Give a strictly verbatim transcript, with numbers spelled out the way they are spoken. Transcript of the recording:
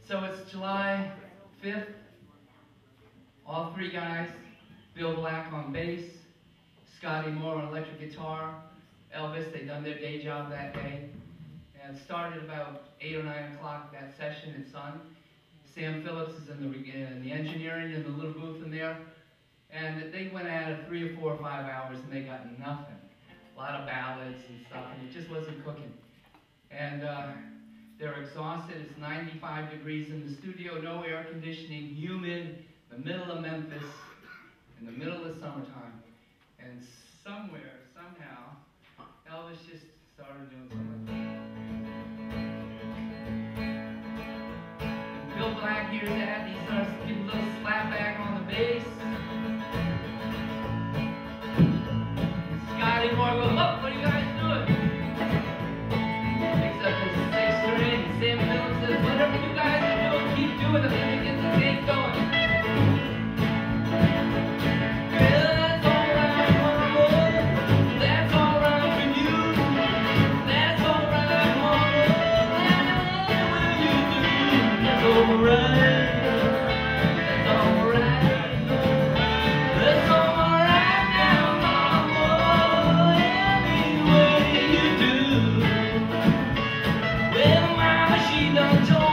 So it's July fifth. All three guys, Bill Black on bass, Scotty Moore on electric guitar, Elvis, they done their day job that day. And it started about eight or nine o'clock that session at Sun. Sam Phillips is in the, in the engineering in the little booth in there. And they went at it three or four or five hours and they got nothing. A lot of ballads and stuff, and it just wasn't cooking. And uh, they're exhausted. It's ninety-five degrees in the studio, no air conditioning, humid, the middle of Memphis, in the middle of summertime. And somewhere, somehow, Elvis just started doing something like that. And Bill Black hears that, and he starts to give a little slap back on the bass. Scotty Moore goes, "Look, what are you guys doing?" Picks up his six string, and Sam Phillips says, "Whatever you guys are doing, keep doing it, let me get the tape going." Don't